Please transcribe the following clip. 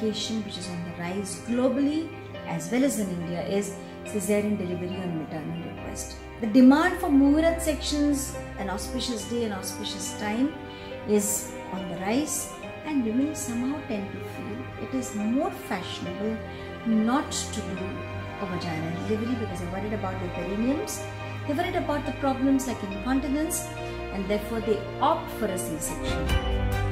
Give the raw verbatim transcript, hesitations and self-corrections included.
medication which is on the rise globally as well as in India is cesarean delivery on maternal request. The demand for Muhurat sections, an auspicious day, an auspicious time, is on the rise, and women somehow tend to feel it is more fashionable not to do a vaginal delivery because they're worried about their perineums, they're worried about the problems like incontinence, and therefore they opt for a C-section.